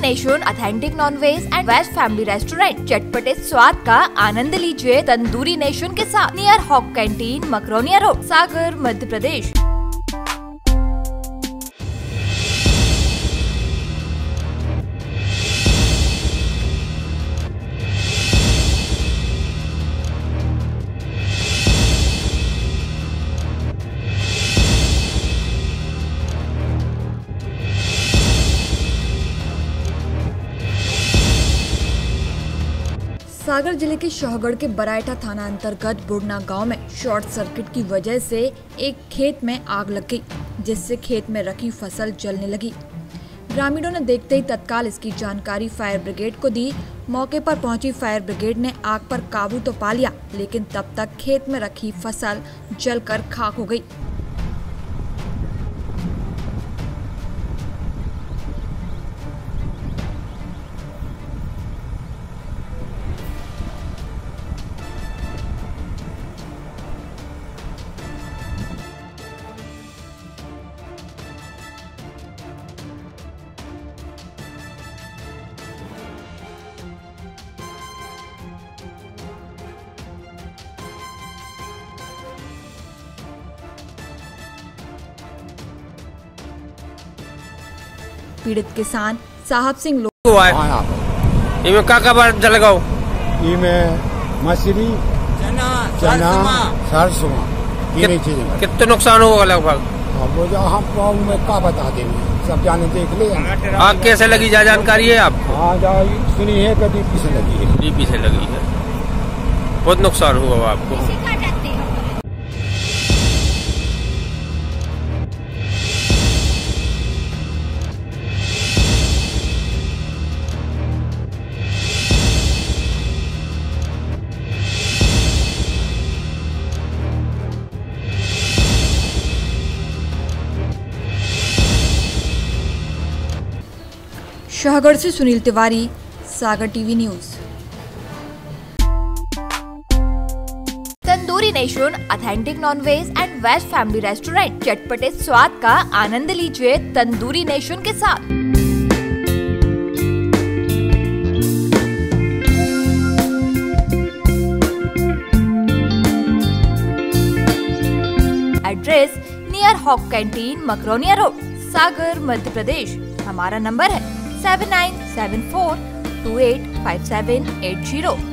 Nation authentic non veg and veg family restaurant. चटपटे स्वाद का आनंद लीजिए तंदूरी नेशन के साथ। नियर हॉक कैंटीन, मकरोनिया रोड, सागर, मध्य प्रदेश। सागर जिले के शौहगढ़ के बरायटा थाना अंतर्गत बुढ़ना गांव में शॉर्ट सर्किट की वजह से एक खेत में आग लग गई, जिससे खेत में रखी फसल जलने लगी। ग्रामीणों ने देखते ही तत्काल इसकी जानकारी फायर ब्रिगेड को दी। मौके पर पहुंची फायर ब्रिगेड ने आग पर काबू तो पा लिया, लेकिन तब तक खेत में रखी फसल जलकर खाक हो गई। पीड़ित किसान साहब सिंह इमें का बार जल गो? इमें मछली, चना, सरसों, कितना नुकसान होगा लगभग? वो हम गाँव में का बता देंगे, सब जाने देख ले। आग कैसे लगी, जा जानकारी है आपको? हाँ, सुनी है कि डीपी से लगी है। डीपी से लगी है, बहुत नुकसान हुआ आपको। शौहगढ़ से Sunil Tiwari, Sagar TV news. Tandoori nation authentic non veg and veg family restaurant. चटपटे स्वाद का आनंद लीजिए तंदूरी नेशन के साथ। एड्रेस नियर हॉक कैंटीन, मकरोनिया रोड, सागर, मध्य प्रदेश। हमारा नंबर है 7974285780।